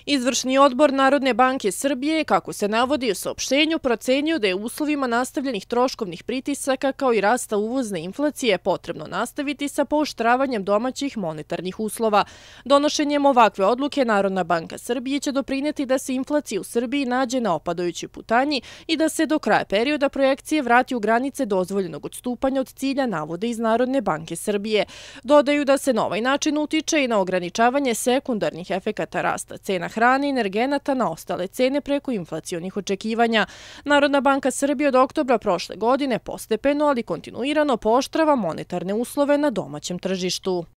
Izvršni odbor Narodne banke Srbije, kako se navodi u saopštenju, procenio da je u uslovima nastavljenih troškovnih pritisaka kao i rasta uvozne inflacije potrebno nastaviti sa pooštravanjem domaćih monetarnih uslova. Donošenjem ovakve odluke Narodna banka Srbije će doprineti da se inflacija u Srbiji nađe na opadajućoj putanji i da se do kraja perioda projekcije vrati u granice dozvoljenog odstupanja od cilja, navode iz Narodne banke Srbije. Dodaju da se na ovaj način utiče i na ograničavanje sekundarnih efekata rasta cena hrane i energenata na ostale cene preko inflacionih očekivanja. Narodna banka Srbije od oktobra prošle godine postepeno, ali kontinuirano pooštrava monetarne uslove na domaćem tržištu.